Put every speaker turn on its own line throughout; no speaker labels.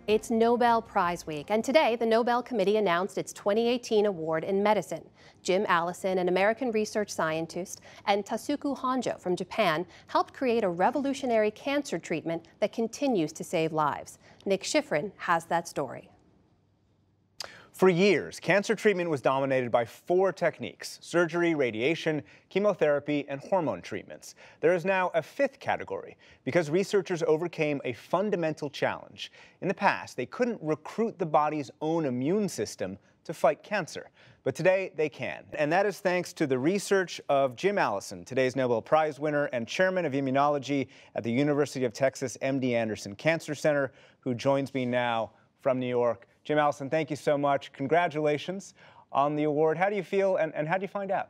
It's Nobel Prize week, and today the Nobel Committee announced its 2018 award in medicine. Allison, an American research scientist, and Tasuku Honjo from Japan helped create a revolutionary cancer treatment that continues to save lives. Nick Schifrin has that story.
For years, cancer treatment was dominated by 4 techniques: surgery, radiation, chemotherapy, and hormone treatments. There is now a 5th category because researchers overcame a fundamental challenge. In the past, they couldn't recruit the body's own immune system to fight cancer. But today, they can. And that is thanks to the research of Allison, today's Nobel Prize winner and chairman of immunology at the University of Texas MD Anderson Cancer Center, who joins me now from New York. Allison, thank you so much. Congratulations on the award. How do you feel, and how do you find out?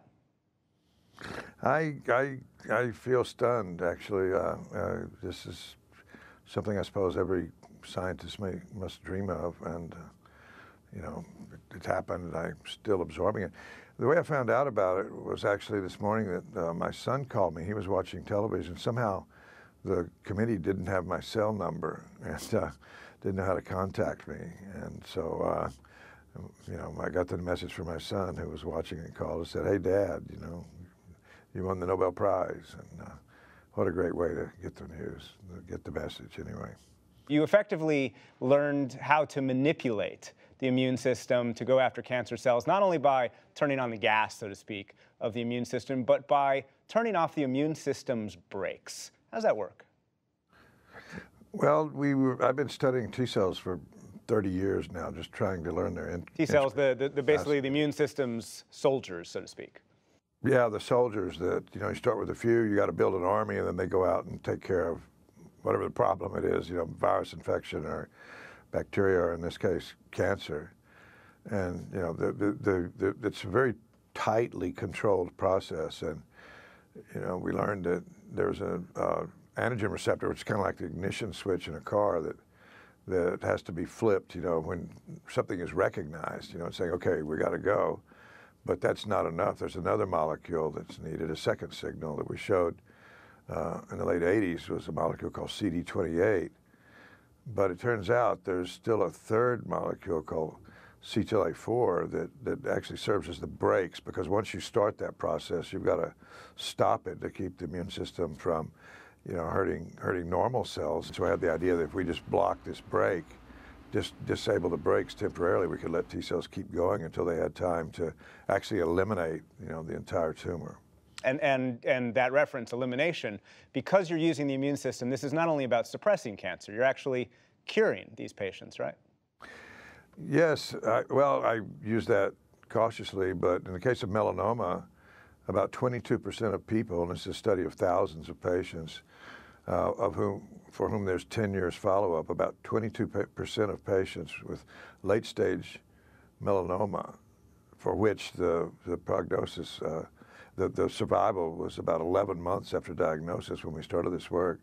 I feel stunned, actually. This is something I suppose every scientist must dream of, and you know, it's happened, and I'm still absorbing it. The way I found out about it was actually this morning that my son called me. He was watching television. Somehow the committee didn't have my cell number, and didn't know how to contact me. And so, you know, I got the message from my son, who was watching, and called and said, "Hey, Dad, you know, you won the Nobel Prize." And what a great way to get the news, get the message anyway.
You effectively learned how to manipulate the immune system to go after cancer cells, not only by turning on the gas, so to speak, of the immune system, but by turning off the immune system's brakes. How does that work?
Well, I've been studying T cells for 30 years now, just trying to learn their
T cells, basically the immune system's soldiers, so to speak.
Yeah, the soldiers that, you know, you start with a few, you got to build an army, and then they go out and take care of whatever the problem it is, you know, virus infection or bacteria, or in this case, cancer. And, you know, it's a very tightly controlled process. And, you know, we learned that there's an antigen receptor, which is kind of like the ignition switch in a car that has to be flipped, you know, when something is recognized, you know, and saying, okay, we got to go. But that's not enough. There's another molecule that's needed, a second signal that we showed in the late 80s, was a molecule called CD28. But it turns out there's still a third molecule called CTLA4 that actually serves as the brakes, because once you start that process, you've got to stop it to keep the immune system from, you know, hurting normal cells. So I had the idea that if we just block this brake, just disable the brakes temporarily, we could let T cells keep going until they had time to actually eliminate, you know, the entire tumor.
And that reference, elimination, because you're using the immune system, this is not only about suppressing cancer, you're actually curing these patients, right?
Yes, well, I use that cautiously, but in the case of melanoma, about 22% of people, and this is a study of thousands of patients, for whom there's 10 years follow-up, about 22% of patients with late-stage melanoma, for which the prognosis, the survival was about 11 months after diagnosis when we started this work,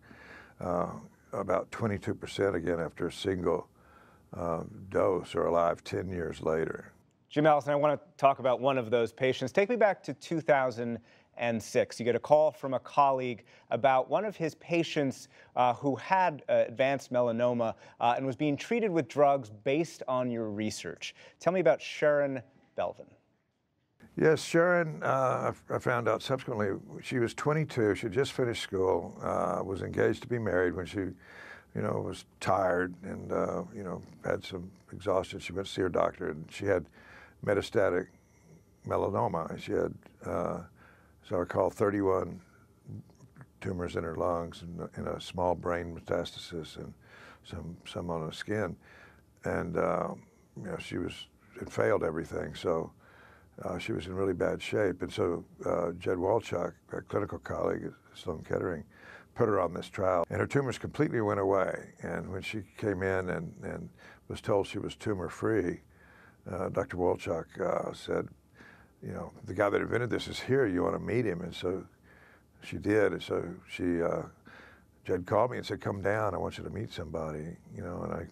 about 22% again after a single dose are alive 10 years later.
Allison, I want to talk about one of those patients. Take me back to 2006. You get a call from a colleague about one of his patients who had advanced melanoma and was being treated with drugs based on your research. Tell me about Sharon Belvin.
Yes, Sharon, I found out subsequently, she was 22, she had just finished school, was engaged to be married when she, you know, was tired and, you know, had some exhaustion. She went to see her doctor, and she had metastatic melanoma. She had, so I recall, 31 tumors in her lungs and a small brain metastasis and some on the skin. And, you know, it failed everything. So she was in really bad shape. And so Jed Walchuk, a clinical colleague at Sloan Kettering, put her on this trial, and her tumors completely went away. And when she came in and was told she was tumor-free, Dr. Walchuk said, you know, the guy that invented this is here, you want to meet him? And so she did, and so Jed called me and said, come down, I want you to meet somebody, you know,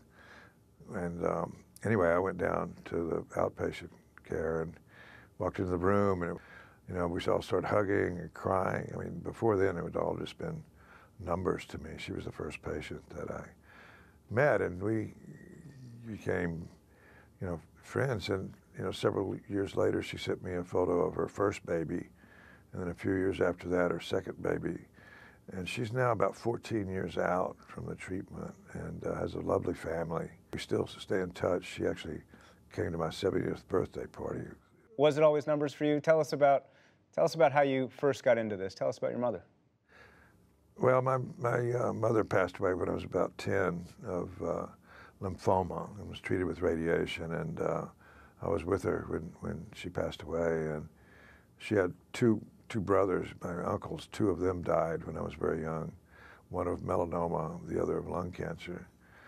anyway, I went down to the outpatient care and walked into the room, and, you know, we all started hugging and crying. I mean, before then, it had all just been numbers to me. She was the first patient that I met, and we became, friends. And, several years later, she sent me a photo of her first baby. And then a few years after that, her second baby. And she's now about 14 years out from the treatment and has a lovely family. We still stay in touch. She actually came to my 70th birthday party.
Was it always numbers for you? Tell us about how you first got into this. Tell us about your mother.
Well, my mother passed away when I was about 10 of lymphoma and was treated with radiation. And I was with her when she passed away. And she had two brothers, my uncles. Two of them died when I was very young. One of melanoma, the other of lung cancer.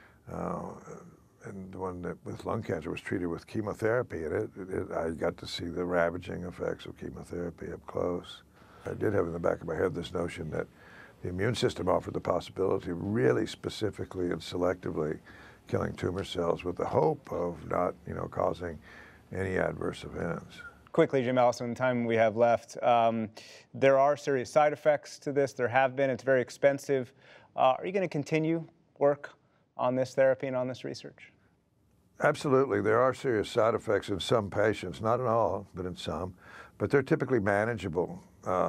And the one that with lung cancer was treated with chemotherapy. And I got to see the ravaging effects of chemotherapy up close. I did have in the back of my head this notion that the immune system offered the possibility of really specifically and selectively killing tumor cells with the hope of not, causing any adverse events.
Quickly, Jim Allison, in the time we have left, there are serious side effects to this. There have been. It's very expensive. Are you going to continue work on this therapy and on this research? Absolutely.
There are serious side effects in some patients, not in all, but in some. But they're typically manageable.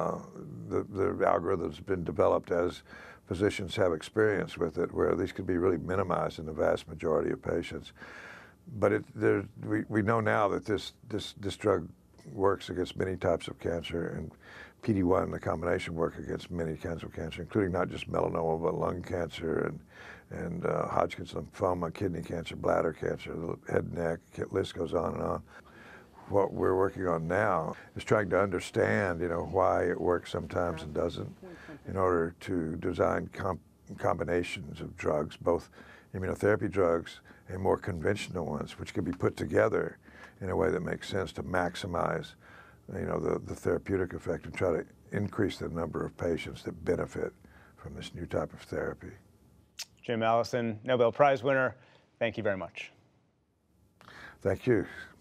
The algorithm's been developed as physicians have experience with it, where these could be really minimized in the vast majority of patients. But we know now that this drug works against many types of cancer, and PD-1, the combination, work against many kinds of cancer, including not just melanoma, but lung cancer and Hodgkin's lymphoma, kidney cancer, bladder cancer, head and neck, list goes on and on. What we're working on now is trying to understand, why it works sometimes and doesn't, in order to design combinations of drugs, both immunotherapy drugs and more conventional ones, which can be put together in a way that makes sense to maximize, the therapeutic effect and try to increase the number of patients that benefit from this new type of therapy.
Jim Allison, Nobel Prize winner, thank you very much.
Thank you.